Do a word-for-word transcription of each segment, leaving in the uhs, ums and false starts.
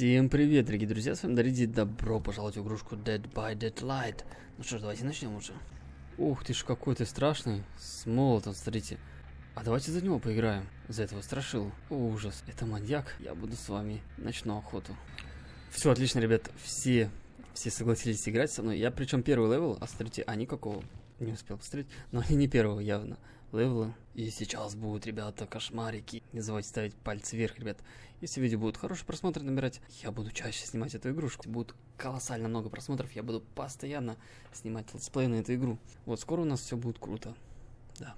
Всем привет, дорогие друзья, с вами Дариди, добро пожаловать в игрушку Dead by Deadlight. Ну что ж, давайте начнем уже. Ух ты ж, какой ты страшный, с молотом, смотрите. А давайте за него поиграем, за этого страшилу. О, ужас, это маньяк, я буду с вами, начну охоту. Все, отлично, ребят, все, все согласились играть со мной. Я причем первый левел, а смотрите, а никакого не успел посмотреть, но они не первого явно левела. И сейчас будут, ребята, кошмарики. Не забывайте ставить пальцы вверх, ребят. Если видео будет хороший просмотр набирать, я буду чаще снимать эту игрушку. Будет колоссально много просмотров, я буду постоянно снимать летсплей на эту игру. Вот, скоро у нас все будет круто. Да.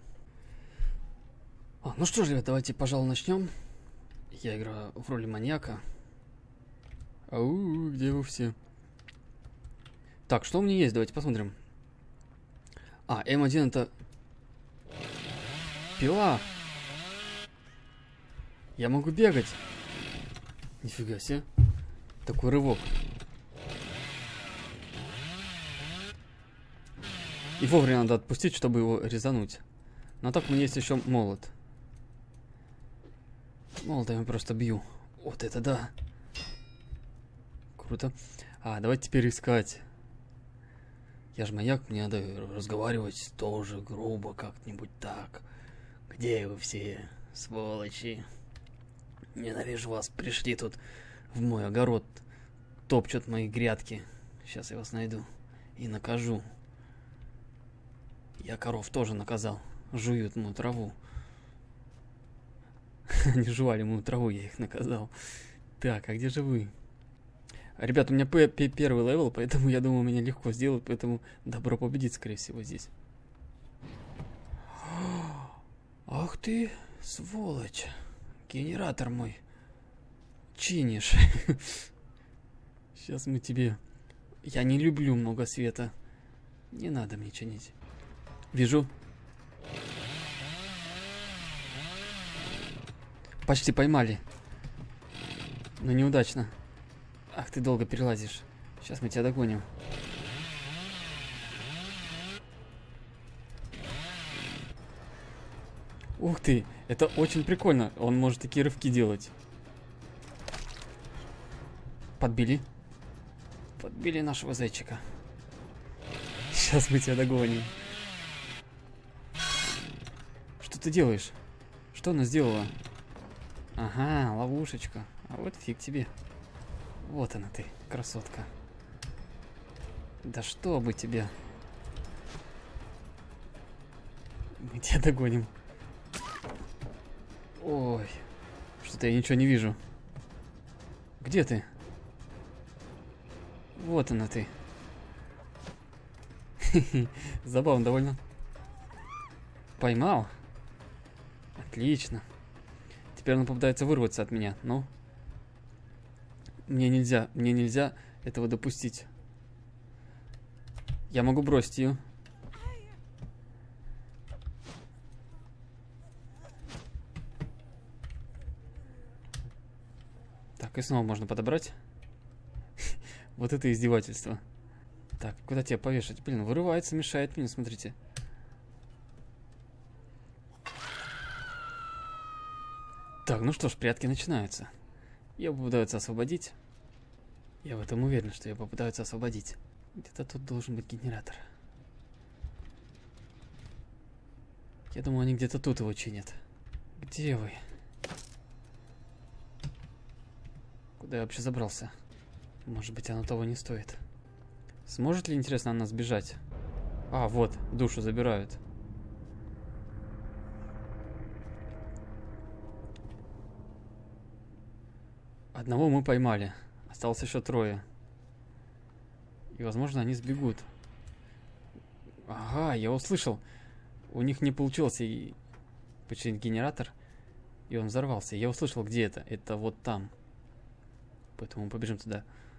А, ну что ж, ребят, давайте, пожалуй, начнем. Я играю в роли маньяка. Ау, где вы все? Так, что у меня есть? Давайте посмотрим. А, эм один это... Пила. Я могу бегать. Нифига себе. Такой рывок. И вовремя надо отпустить, чтобы его резануть. Но так у меня есть еще молот. Молотом я просто бью. Вот это да. Круто. А, давайте теперь искать. Я же маньяк, мне надо разговаривать тоже грубо, как-нибудь так. Где вы все, сволочи? Ненавижу вас, пришли тут в мой огород, топчут мои грядки. Сейчас я вас найду и накажу. Я коров тоже наказал, жуют мою траву. Они жевали мою траву, я их наказал. Так, а где же вы? Ребята, у меня первый левел, поэтому я думаю, меня легко сделают, поэтому добро победить, скорее всего, здесь. Ах ты, сволочь. Генератор мой чинишь. Сейчас мы тебе... Я не люблю много света. Не надо мне чинить. Вижу. Почти поймали. Но неудачно. Ах, ты долго перелазишь. Сейчас мы тебя догоним. Ух ты, это очень прикольно. Он может такие рывки делать. Подбили. Подбили нашего зайчика. Сейчас мы тебя догоним. Что ты делаешь? Что она сделала? Ага, ловушечка. А вот фиг тебе. Вот она ты, красотка. Да что бы тебе. Мы тебя догоним. Ой, что-то я ничего не вижу. Где ты? Вот она ты. Забавно довольно. Поймал? Отлично. Теперь она попытается вырваться от меня. Ну? Мне нельзя, мне нельзя этого допустить. Я могу бросить ее. Так, и снова можно подобрать. Вот это издевательство. Так, куда тебя повешать? Блин, вырывается, мешает мне, смотрите. Так, ну что ж, прятки начинаются. Ее попытаются освободить. Я в этом уверен, что ее попытаются освободить. Где-то тут должен быть генератор. Я думаю, они где-то тут его чинят. Где вы? Куда я вообще забрался? Может быть, оно того не стоит. Сможет ли, интересно, она сбежать? А, вот, душу забирают. Одного мы поймали. Осталось еще трое. И, возможно, они сбегут. Ага, я услышал. У них не получилось и починить генератор. И он взорвался. Я услышал, где это. Это вот там. Поэтому мы побежим туда.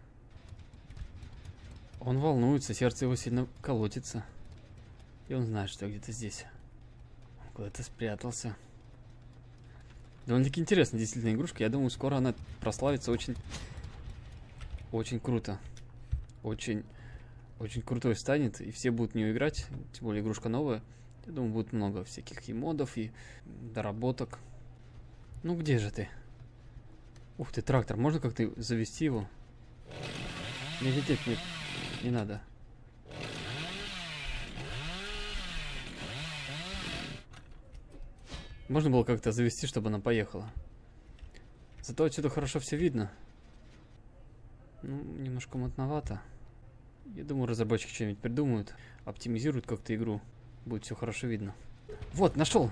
Он волнуется, сердце его сильно колотится. И он знает, что я где-то здесь. Он куда-то спрятался. Довольно-таки интересная действительно игрушка. Я думаю, скоро она прославится очень... Очень круто. Очень... Очень крутой станет. И все будут в нее играть. Тем более игрушка новая. Я думаю, будет много всяких и модов, и доработок. Ну где же ты? Ух ты, трактор. Можно как-то завести его? Нет, нет, нет, нет. Не надо. Можно было как-то завести, чтобы она поехала. Зато отсюда хорошо все видно. Ну, немножко мутновато. Я думаю, разработчики что-нибудь придумают. Оптимизируют как-то игру. Будет все хорошо видно. Вот, нашел.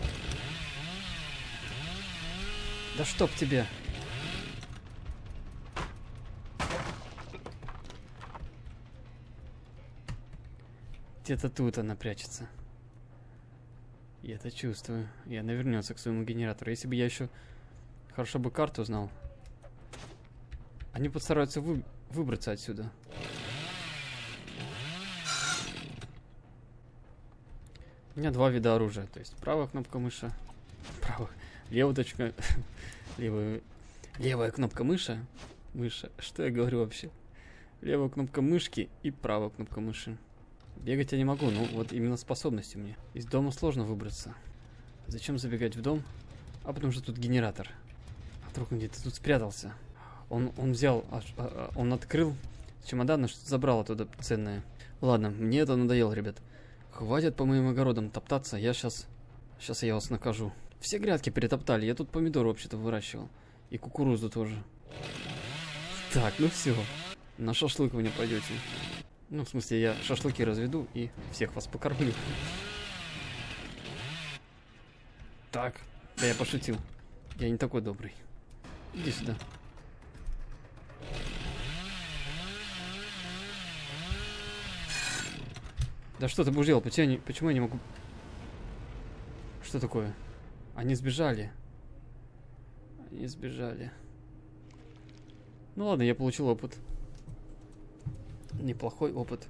Да чтоб тебе. Где-то тут она прячется. Я это чувствую. И она вернется к своему генератору. Если бы я еще хорошо бы карту знал. Они постараются вы... выбраться отсюда. У меня два вида оружия. То есть правая кнопка мыши. Правая. Левая точка. Левая. Левая кнопка мыши. Мыша. Что я говорю вообще? Левая кнопка мышки и правая кнопка мыши. Бегать я не могу, ну вот именно способности мне. Из дома сложно выбраться. Зачем забегать в дом? А потому что тут генератор. А вдруг он где-то тут спрятался. Он, он взял, он открыл чемодан, что-то забрал оттуда ценное. Ладно, мне это надоело, ребят. Хватит по моим огородам топтаться, я сейчас... Сейчас я вас накажу. Все грядки перетоптали, я тут помидоры вообще-то выращивал. И кукурузу тоже. Так, ну все. На шашлык вы не пойдете. Ну, в смысле, я шашлыки разведу и всех вас покормлю. Так, да я пошутил. Я не такой добрый. Иди сюда. Да что ты будешь делать? Почему я не, почему я не могу... Что такое? Они сбежали. Они сбежали. Ну ладно, я получил опыт. Неплохой опыт.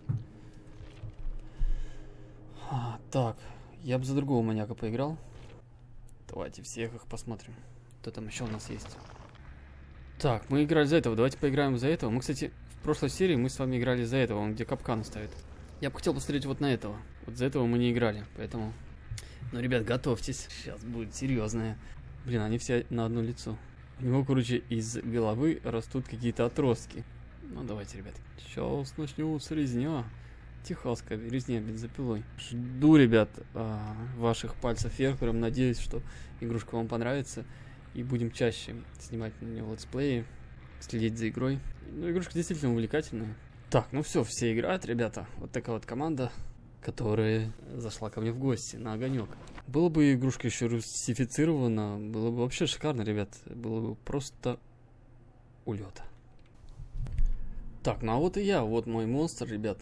А, так, я бы за другого маньяка поиграл. Давайте всех их посмотрим. Кто там еще у нас есть? Так, мы играли за этого. Давайте поиграем за этого. Мы, кстати, в прошлой серии мы с вами играли за этого. Он где капкан ставит. Я бы хотел посмотреть вот на этого. Вот за этого мы не играли, поэтому... Ну, ребят, готовьтесь. Сейчас будет серьезное. Блин, они все на одно лицо. У него, короче, из головы растут какие-то отростки. Ну, давайте, ребят. Сейчас начнется резня. Техасская резня бензопилой. Жду, ребят, ваших пальцев вверх. Прям надеюсь, что игрушка вам понравится. И будем чаще снимать на нее летсплеи, следить за игрой. Ну, игрушка действительно увлекательная. Так, ну все, все играют, ребята. Вот такая вот команда, которая зашла ко мне в гости на огонек. Было бы игрушка еще русифицирована, было бы вообще шикарно, ребят. Было бы просто улет. Так, ну а вот и я, вот мой монстр, ребят.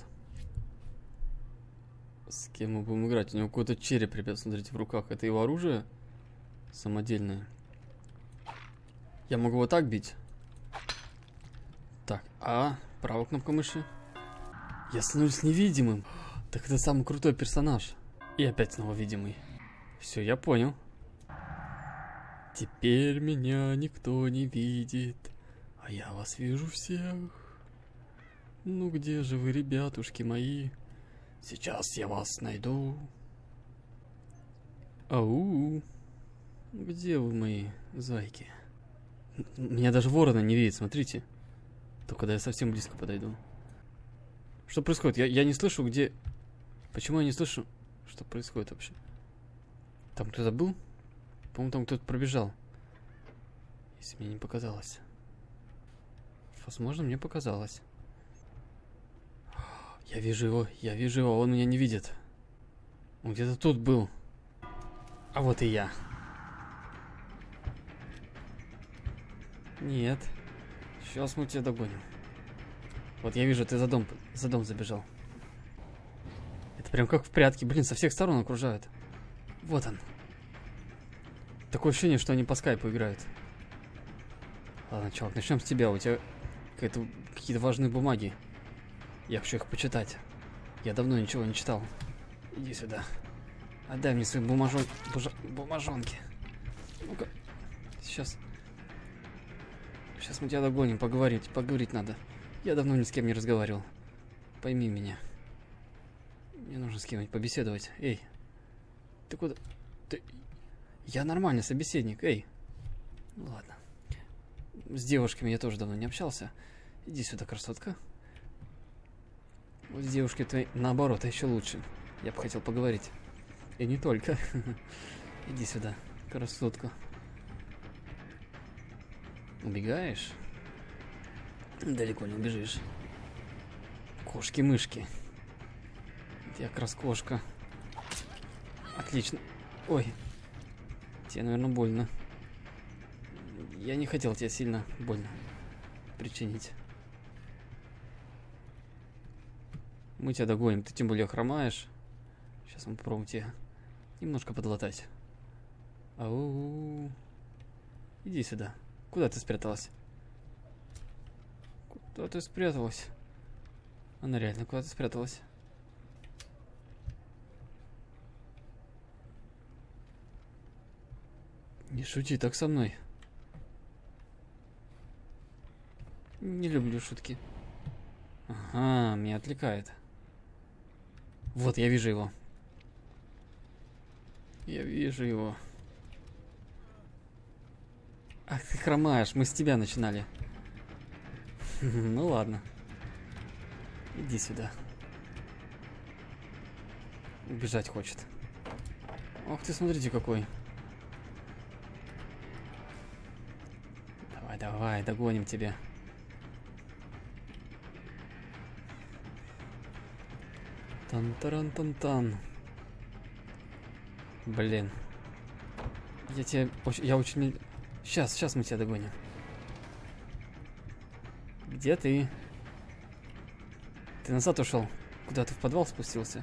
С кем мы будем играть? У него какой-то череп, ребят, смотрите, в руках. Это его оружие самодельное. Я могу вот так бить. Так, а правая кнопка мыши. Я становлюсь невидимым. Так это самый крутой персонаж. И опять снова видимый. Все, я понял. Теперь меня никто не видит, а я вас вижу всех. Ну где же вы, ребятушки мои? Сейчас я вас найду. Ау. Где вы, мои зайки? Меня даже ворона не видит, смотрите. Только когда я совсем близко подойду. Что происходит? Я, я не слышу, где... Почему я не слышу, что происходит вообще? Там кто-то был? По-моему, там кто-то пробежал. Если мне не показалось. Возможно, мне показалось. Я вижу его, я вижу его, он меня не видит. Он где-то тут был. А вот и я. Нет. Сейчас мы тебя догоним. Вот я вижу, ты за дом, за дом забежал. Это прям как в прятки. Блин, со всех сторон окружают. Вот он. Такое ощущение, что они по скайпу играют. Ладно, чувак, начнем с тебя. У тебя какие-то важные бумаги. Я хочу их почитать. Я давно ничего не читал. Иди сюда. Отдай мне свои бумажон... Бужа... бумажонки. Ну-ка. Сейчас. Сейчас мы тебя догоним. Поговорить. Поговорить надо. Я давно ни с кем не разговаривал. Пойми меня. Мне нужно с кем-нибудь побеседовать. Эй. Ты куда? Ты... Я нормальный собеседник. Эй. Ну ладно. С девушками я тоже давно не общался. Иди сюда, красотка. Вот с девушкой твоей наоборот, а еще лучше. Я бы хотел поговорить. И не только. Иди сюда, красотка. Убегаешь? Далеко не убежишь. Кошки-мышки. Я как раз кошка. Отлично. Ой. Тебе, наверное, больно. Я не хотел тебе сильно больно причинить. Мы тебя догоним. Ты тем более хромаешь. Сейчас мы попробуем тебя немножко подлатать. Ау. Иди сюда. Куда ты спряталась? Куда ты спряталась? Она реально куда-то спряталась. Не шути так со мной. Не люблю шутки. Ага, меня отвлекает. Вот, я вижу его. Я вижу его. Ах, ты хромаешь, мы с тебя начинали. Ну ладно. Иди сюда. Убежать хочет. Ох ты, смотрите какой. Давай, давай, догоним тебя. Тан-таран-тан-тан. Блин. Я тебя... Я очень... Сейчас, сейчас мы тебя догоним. Где ты? Ты назад ушел? Куда ты в подвал спустился?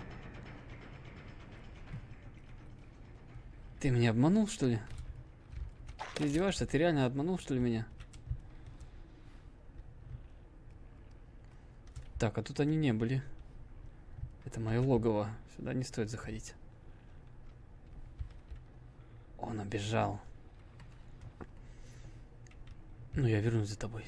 Ты меня обманул, что ли? Ты издеваешься? Ты реально обманул, что ли, меня? Так, а тут они не были. Это мое логово. Сюда не стоит заходить. Он убежал. Ну, я вернусь за тобой.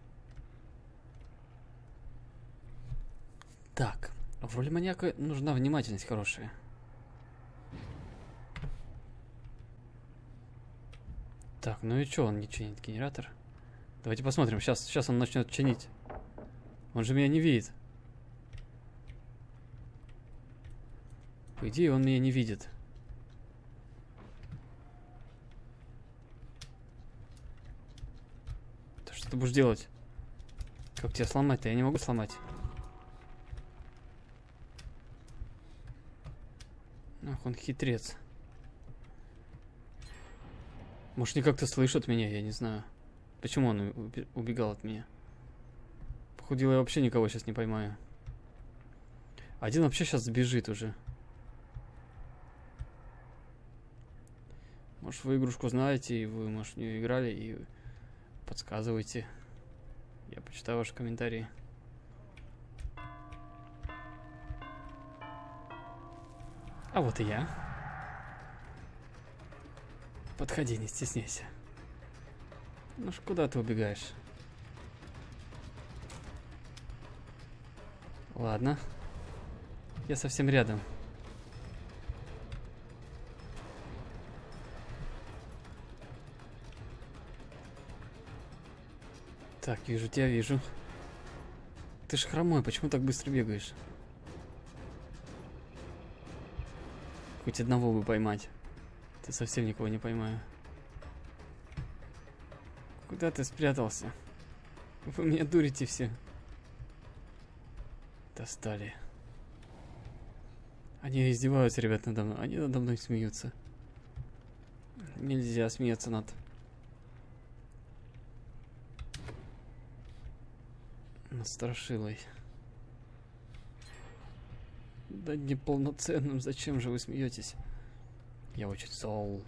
Так, в роли маньяка нужна внимательность хорошая. Так, ну и что, он не чинит генератор? Давайте посмотрим, сейчас, сейчас он начнет чинить. Он же меня не видит. По идее, он меня не видит. Да что ты будешь делать? Как тебя сломать-то? Я не могу сломать. Ах, он хитрец. Может, не как-то слышит меня, я не знаю. Почему он убегал от меня? Походу, я вообще никого сейчас не поймаю. Один вообще сейчас сбежит уже. Может, вы игрушку знаете, и вы, может, в нее играли, и подсказывайте. Я почитаю ваши комментарии. А вот и я. Подходи, не стесняйся. Ну ж, куда ты убегаешь? Ладно. Я совсем рядом. Так, вижу тебя, вижу. Ты ж хромой, почему так быстро бегаешь? Хоть одного бы поймать. Ты совсем никого не поймаю. Куда ты спрятался? Вы меня дурите все. Достали. Они издеваются, ребят, надо мной. Они надо мной смеются. Нельзя смеяться над... над страшилой. Да неполноценным. Зачем же вы смеетесь? Я очень зол.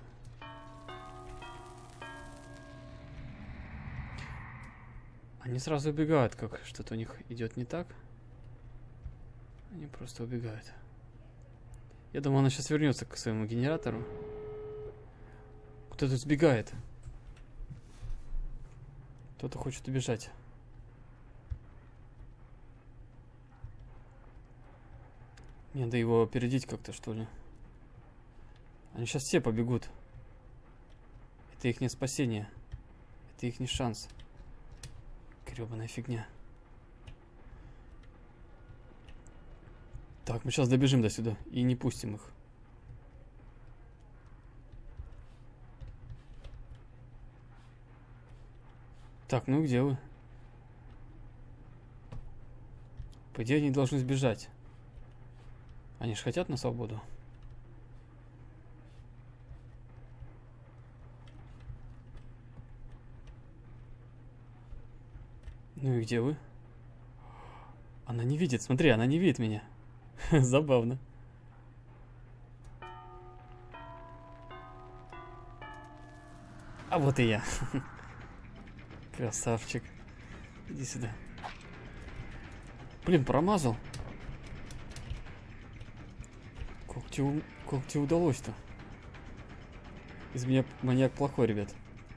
Они сразу убегают, как что-то у них идет не так. Они просто убегают. Я думаю, она сейчас вернется к своему генератору. Кто-то сбегает. Кто-то хочет убежать. Мне надо его опередить как-то, что ли. Они сейчас все побегут. Это их не спасение. Это их не шанс. Гребаная фигня. Так, мы сейчас добежим до сюда и не пустим их. Так, ну где вы? По идее, они должны сбежать. Они же хотят на свободу. Ну и где вы? Она не видит, смотри, она не видит меня. Забавно. А вот и я. Красавчик. Иди сюда. Блин, промазал. Как тебе, как тебе удалось-то? Из меня маньяк плохой, ребят.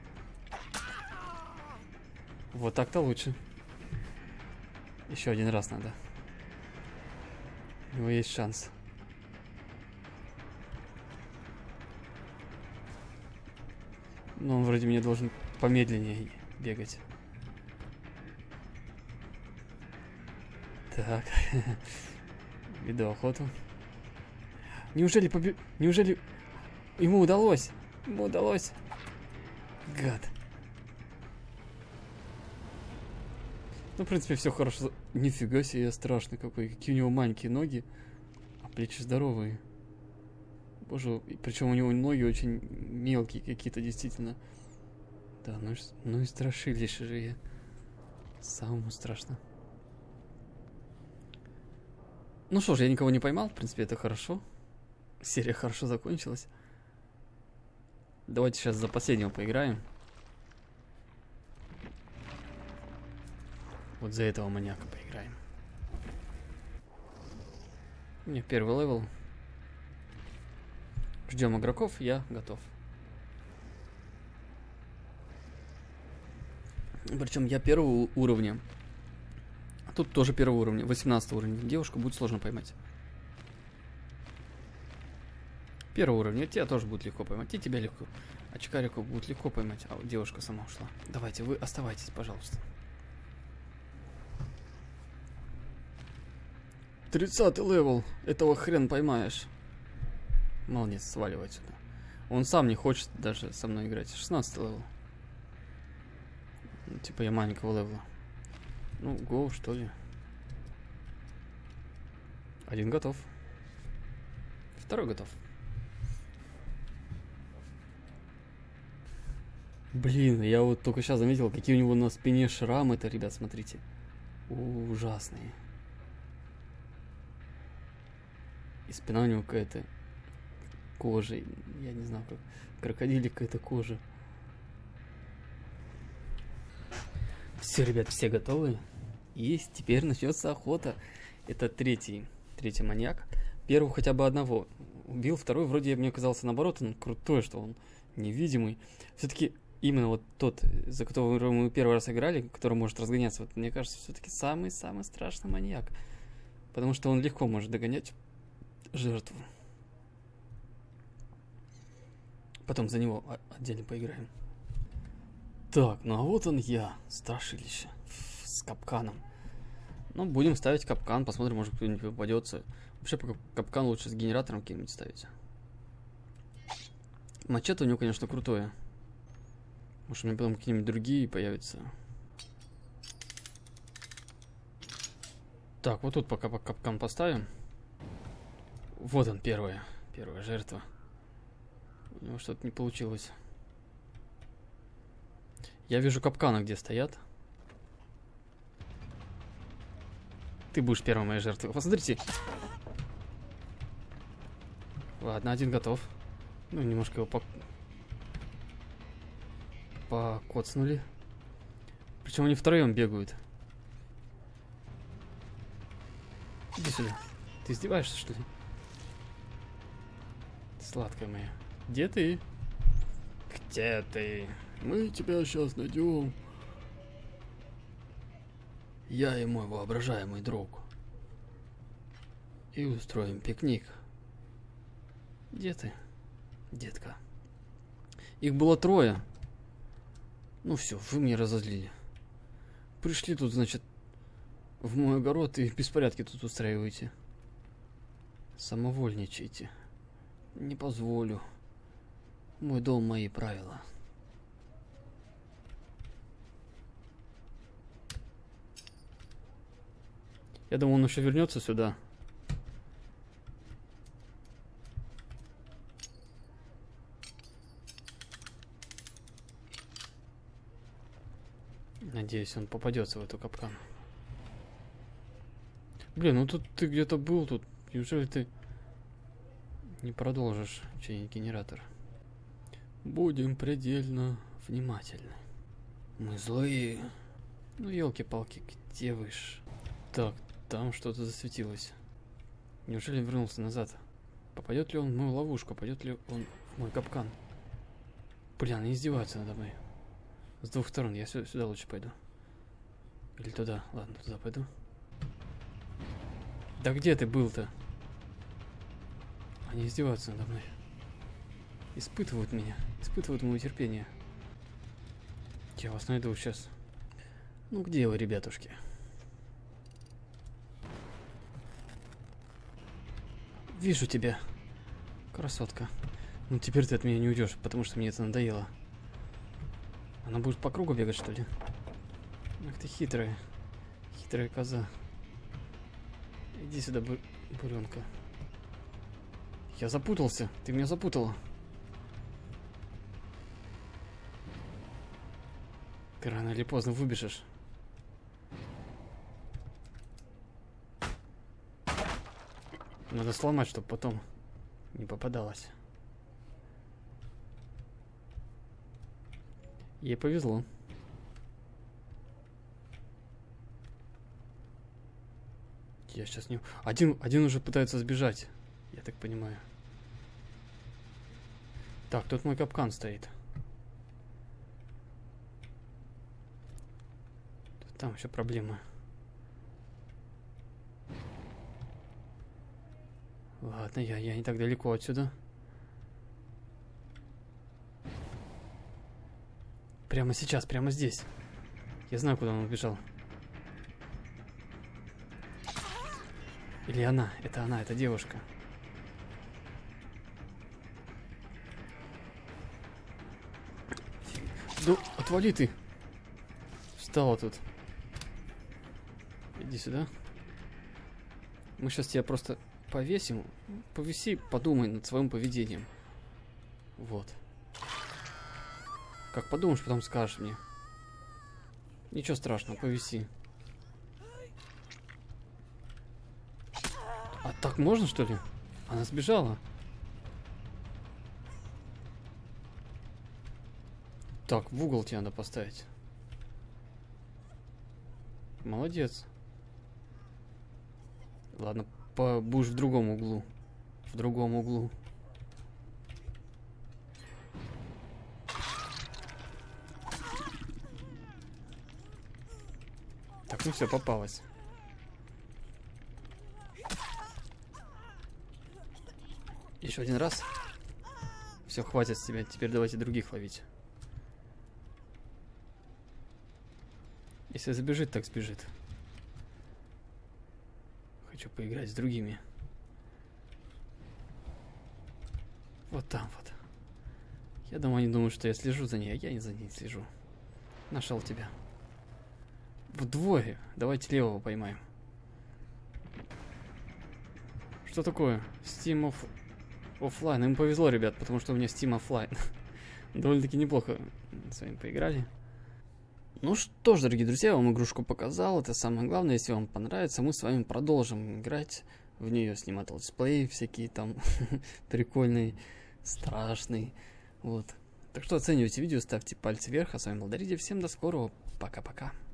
Вот так-то лучше. Еще один раз надо. У него есть шанс. Но он вроде мне должен помедленнее бегать. Так. Веду охоту. Неужели побе... Неужели ему удалось? Ему удалось. Гад. Ну, в принципе, все хорошо. Нифига себе, страшный какой. Какие у него маленькие ноги, а плечи здоровые. Боже, причем у него ноги очень мелкие какие-то, действительно. Да, ну, ну и страшилище же я. Самому страшно. Ну что ж, я никого не поймал. В принципе, это хорошо. Серия хорошо закончилась. Давайте сейчас за последнего поиграем. Вот за этого маньяка поиграем. У меня первый левел. Ждем игроков, я готов. Причем я первого уровня. А тут тоже первого уровня, восемнадцатого уровня. Девушку будет сложно поймать. Первого уровня, тебя тоже будет легко поймать. И тебя легко. Очкарику будет легко поймать. А вот девушка сама ушла. Давайте, вы оставайтесь, пожалуйста. тридцатый левел. Этого хрен поймаешь. Молодец, сваливай сюда. Он сам не хочет даже со мной играть. шестнадцатый левел. Ну, типа я маленького левела. Ну, гоу, что ли. Один готов. Второй готов. Блин, я вот только сейчас заметил, какие у него на спине шрамы-то, ребят, смотрите. Ужасные. И спина у него какая-то кожа. Я не знаю, как крокодилик какая-то кожа. Все, ребят, все готовы. И теперь начнется охота. Это третий, третий маньяк. Первого хотя бы одного убил, второй вроде мне казался наоборот, он крутой, что он невидимый. Все-таки именно вот тот, за которого мы первый раз играли, который может разгоняться, вот, мне кажется, все-таки самый-самый страшный маньяк. Потому что он легко может догонять жертву. Потом за него отдельно поиграем. Так, ну а вот он я, страшилище, с капканом. Ну, будем ставить капкан, посмотрим, может кто-нибудь попадется. Вообще, пока капкан лучше с генератором каким-нибудь ставить. Мачете у него, конечно, крутое. Может, у меня потом какие-нибудь другие появятся. Так, вот тут пока капкан поставим. Вот он, первая, первая жертва. У него что-то не получилось. Я вижу капканы, где стоят. Ты будешь первой моей жертвой. Посмотрите. Ладно, один готов. Ну, немножко его по... покоцнули. Причем они втроем бегают. Иди сюда. Ты издеваешься, что ли? Сладкая моя. Где ты? Где ты? Мы тебя сейчас найдем. Я и мой воображаемый друг. И устроим пикник. Где ты, детка? Их было трое. Ну все, вы меня разозлили. пришли тут, значит, в мой огород и беспорядки тут устраиваете. Самовольничаете. Не позволю. Мой дом, мои правила. Я думал, он еще вернется сюда. Надеюсь, он попадется в эту капкан. Блин, ну тут ты где-то был, тут. Неужели ты не продолжишь чинить генератор? Будем предельно внимательны. Мы злые. Ну, елки-палки, где вы ж? Так, там что-то засветилось. Неужели вернулся назад? Попадет ли он в мою ловушку? Попадет ли он в мой капкан? Блин, они издеваются надо мной. С двух сторон. Я сюда, сюда лучше пойду. Или туда. Ладно, туда пойду. Да где ты был-то? Они издеваются надо мной. Испытывают меня. Испытывают мое терпение. Я вас найду сейчас. Ну где вы, ребятушки? Вижу тебя, красотка. Ну теперь ты от меня не уйдешь, потому что мне это надоело. Она будет по кругу бегать, что ли? Ах ты хитрая. Хитрая коза. Иди сюда, бу буренка. Я запутался. Ты меня запутала. Ты рано или поздно выбежишь. Надо сломать, чтобы потом не попадалось. Ей повезло. Я сейчас не... Один, один уже пытается сбежать. Я так понимаю. Так, тут мой капкан стоит. Тут, там еще проблема. Ладно, я, я не так далеко отсюда. Прямо сейчас, прямо здесь. Я знаю, куда он убежал. Или она, это она, это девушка. Ну, отвали ты. Встала тут. Иди сюда. Мы сейчас тебя просто повесим. Повиси, подумай над своим поведением. Вот. Как подумаешь, потом скажешь мне. Ничего страшного, повиси. А так можно, что ли? Она сбежала. Так, в угол тебе надо поставить. Молодец. Ладно, по будешь в другом углу. В другом углу. Так, ну все, попалось. Еще один раз. Все, хватит с тебя. Теперь давайте других ловить. Если забежит, так сбежит. Хочу поиграть с другими. Вот там вот. Я думаю, они думают, что я слежу за ней, а я не за ней слежу. Нашел тебя. Вдвое. Давайте левого поймаем. Что такое? Steam оф... оффлайн. Им повезло, ребят, потому что у меня Steam оффлайн. Довольно-таки неплохо с вами поиграли. Ну что ж, дорогие друзья, я вам игрушку показал. Это самое главное. Если вам понравится, мы с вами продолжим играть в нее, снимать летсплеи всякие там прикольные, страшные. Вот. Так что оценивайте видео, ставьте пальцы вверх. А с вами был Дариди. Всем до скорого. Пока-пока.